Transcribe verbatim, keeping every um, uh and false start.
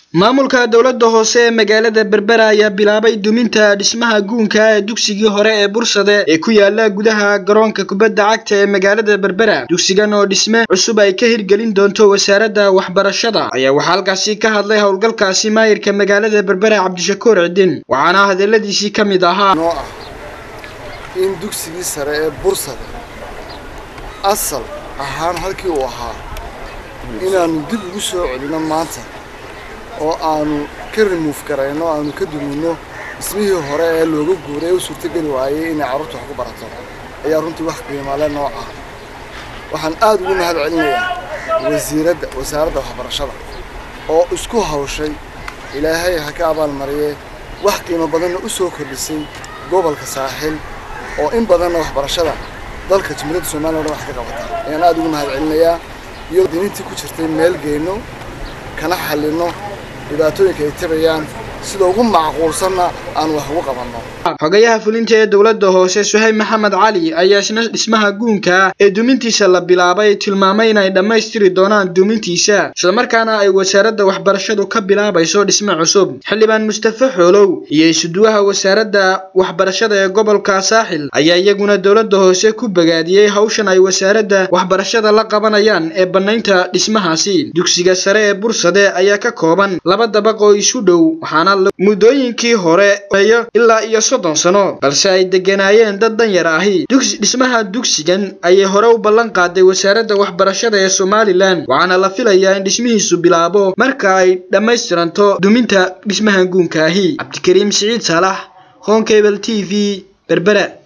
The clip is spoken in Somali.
maamulka dawladda hoose ee magaalada Berbera ayaa bilaabay duminta dhismaha guunka ee dugsigii hore ee Bursade ee ku yaala gudaha garoonka kubadda cagta ee magaalada Berbera. Dugsigan oo dhisme cusub ay ka hirgelin doonto wasaaradda waxbarashada ayaa waxa halkaasi ka hadlay howlgalkaasi maayirka magaalada Berbera Cabdishakuur Cidin, waxaana hadaladiisii ka mid ahaa in dugsigii sare ee Bursade asal ahaan halkii uu ahaa inaan dib ugu soo celino maanta oo aanu ka remove karayno aanu ka dumino ismihii hore ee looga guuray oo suurtagal waayay in carruurtu wax ku barato ayaa runtii wax qiimo leh nooc ah. waxaan aad ugu mahad celinayaa wasiiradda wasaaradda waxbarashada oo isku hawshay ilaahay ha ka abaal mariyay wax qiimo badan u soo kordhisay gobolka saaxil oo in badan waxbarashada dalka Jamhuuriyadda Soomaaliya wax ka qabata. ayaan aad ugu mahad celinayaa iyo dinintii ku jirtay meel geeno kana xalino dhibaatooyinka ay tabayaan sida ugu macquulsanna aan wax ugu qabanno. xogayaha fulinta ee dawladda hoose Suhayb Maxamed Cali ayaa isna dhismaha guunka ee dumintiisa la bilaabay tilmaamay inay dhammaystiri doonaan dumintiisa isla markaana ay wasaaradda waxbarashadu ka bilaabayso dhisme cusub. xildhibaan Mustafa Xoolow iyo isuduwaha wasaaradda waxbarashada ee gobolka Saaxil ayaa iyaguna dawladda hoose ku bagaadiyay hawshan ay wasaaradda waxbarashada la qabanayaan ee banaynta dhismahaasi. dugsiga sare ee Bursade ayaa ka kooban laba dabaq oo isu dhow, waxaana muddooyinkii hore ilaa iyo soddon sano balse ay degenaayeen dad dan yar ahi. dhismaha dugsigan ayay hore u ballan qaaday wasaaradda waxbarashada ee Somaliland, waxaana la filayaa in dhismihiisu bilaabo marka ay dhammaystiranto duminta dhismaha guunka ahi. Cabdikariim Siciid Saalax, Home Cable T V, Berbera.